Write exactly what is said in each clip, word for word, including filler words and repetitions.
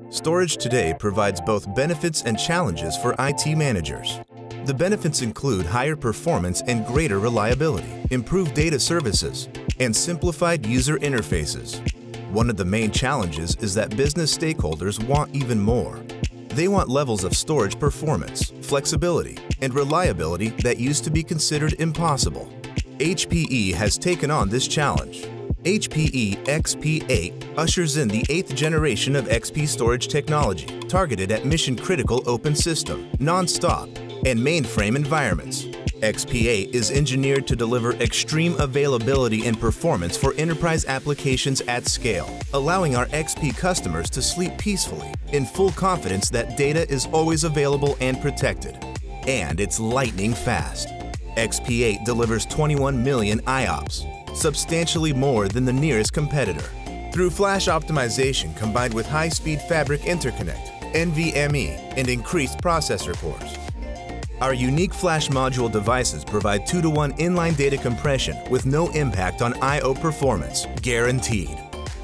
Storage today provides both benefits and challenges for I T managers. The benefits include higher performance and greater reliability, improved data services, and simplified user interfaces. One of the main challenges is that business stakeholders want even more. They want levels of storage performance, flexibility, and reliability that used to be considered impossible. H P E has taken on this challenge. H P E X P eight ushers in the eighth generation of X P storage technology targeted at mission-critical open system, non-stop, and mainframe environments. X P eight is engineered to deliver extreme availability and performance for enterprise applications at scale, allowing our X P customers to sleep peacefully in full confidence that data is always available and protected. And it's lightning fast. X P eight delivers twenty-one million I O P S, substantially more than the nearest competitor. Through flash optimization combined with high-speed fabric interconnect, N V M e, and increased processor cores. Our unique flash module devices provide two to one inline data compression with no impact on I O performance, guaranteed.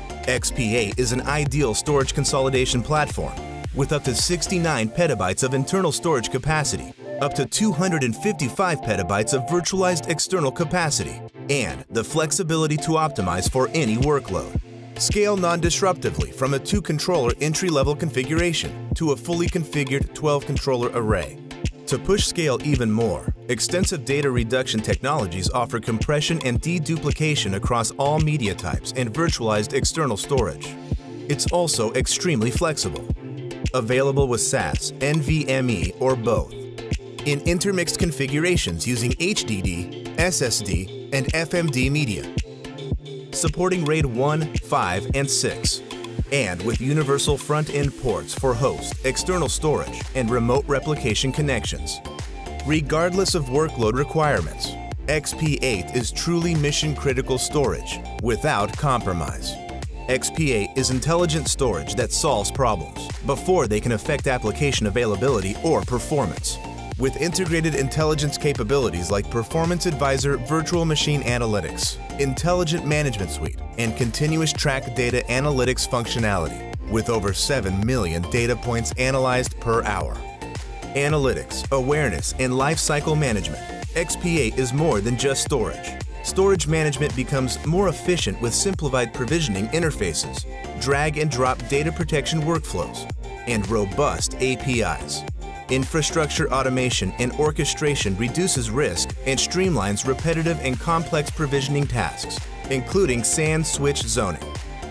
X P eight is an ideal storage consolidation platform with up to sixty-nine petabytes of internal storage capacity, up to two hundred fifty-five petabytes of virtualized external capacity, and the flexibility to optimize for any workload. Scale non-disruptively from a two-controller entry-level configuration to a fully configured twelve-controller array. To push scale even more, extensive data reduction technologies offer compression and deduplication across all media types and virtualized external storage. It's also extremely flexible. Available with S A S, N V M e, or both. In intermixed configurations using H D D, S S D, and F M D media. Supporting RAID one, five, and six. And with universal front-end ports for host, external storage, and remote replication connections. Regardless of workload requirements, X P eight is truly mission-critical storage without compromise. X P eight is intelligent storage that solves problems before they can affect application availability or performance. With integrated intelligence capabilities like Performance Advisor Virtual Machine Analytics, Intelligent Management Suite, and Continuous Track Data Analytics functionality, with over seven million data points analyzed per hour. Analytics, awareness, and lifecycle management. X P eight is more than just storage. Storage management becomes more efficient with simplified provisioning interfaces, drag and drop data protection workflows, and robust A P Is. Infrastructure automation and orchestration reduces risk and streamlines repetitive and complex provisioning tasks, including S A N switch zoning.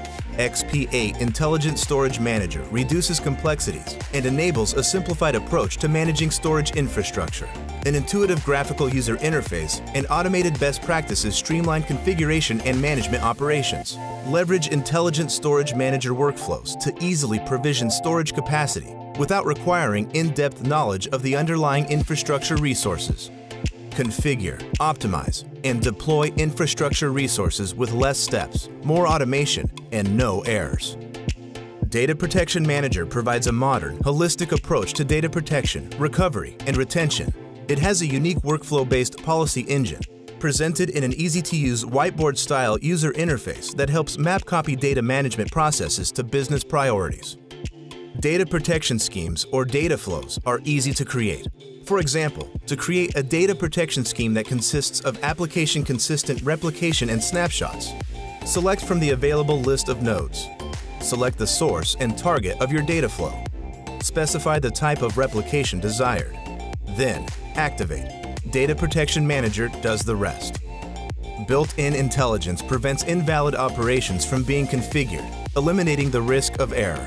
X P eight Intelligent Storage Manager reduces complexities and enables a simplified approach to managing storage infrastructure. An intuitive graphical user interface and automated best practices streamline configuration and management operations. Leverage Intelligent Storage Manager workflows to easily provision storage capacity without requiring in-depth knowledge of the underlying infrastructure resources. Configure, optimize, and deploy infrastructure resources with less steps, more automation, and no errors. Data Protection Manager provides a modern, holistic approach to data protection, recovery, and retention. It has a unique workflow-based policy engine, presented in an easy-to-use whiteboard-style user interface that helps map copy data management processes to business priorities. Data protection schemes, or data flows, are easy to create. For example, to create a data protection scheme that consists of application-consistent replication and snapshots, select from the available list of nodes. Select the source and target of your data flow. Specify the type of replication desired. Then, activate. Data Protection Manager does the rest. Built-in intelligence prevents invalid operations from being configured, eliminating the risk of error.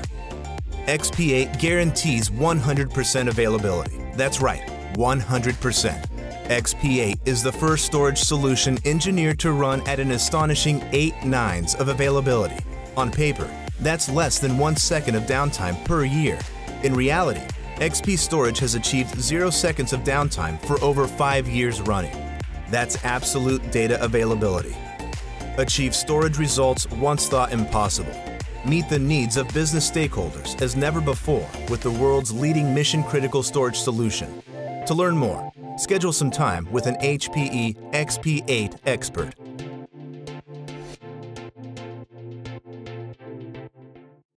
X P eight guarantees one hundred percent availability. That's right, one hundred percent. X P eight is the first storage solution engineered to run at an astonishing eight nines of availability. On paper, that's less than one second of downtime per year. In reality, X P Storage has achieved zero seconds of downtime for over five years running. That's absolute data availability. Achieve storage results once thought impossible. Meet the needs of business stakeholders as never before with the world's leading mission-critical storage solution. To learn more, schedule some time with an H P E X P eight expert.